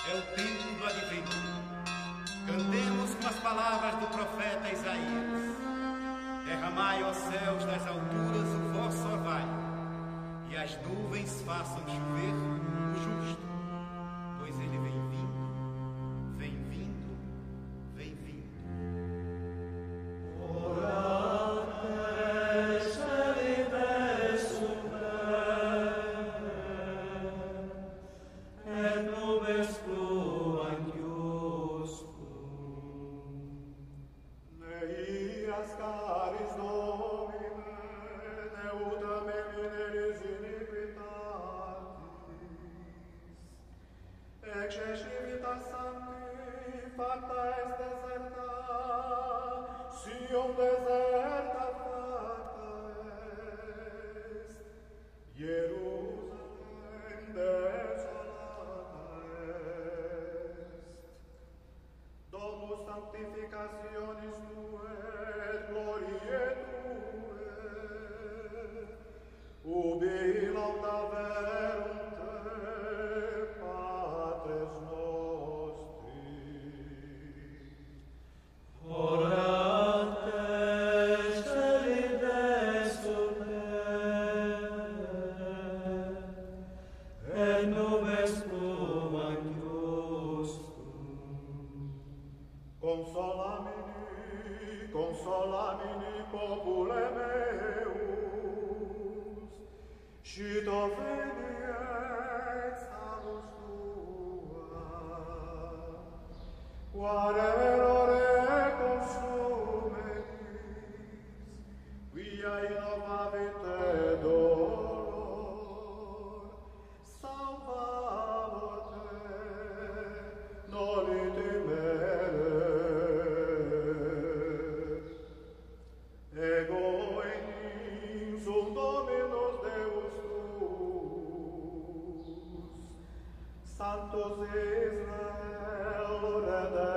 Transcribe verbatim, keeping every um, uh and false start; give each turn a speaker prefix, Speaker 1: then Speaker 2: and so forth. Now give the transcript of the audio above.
Speaker 1: é o tempo do advento. Cantemos com as palavras do profeta Isaías. Derramai, ó céus, das alturas o vosso orvalho, e as nuvens façam chover o justo, pois ele vem vindo, vem vindo, vem vindo.
Speaker 2: Sanctificationis tuae, gloriae tuae, ubi lauda verum te, Patres nostri.
Speaker 3: Orate celi desum et nubes plumae
Speaker 2: Consolamini, consolamini, popule meus, scito veni et salus tua, quare errore consumeris, quia innovavit dolor, salvavor te, noli timere. Ego in insum Dominus Deus tuus, Sanctus Israel, Redemptor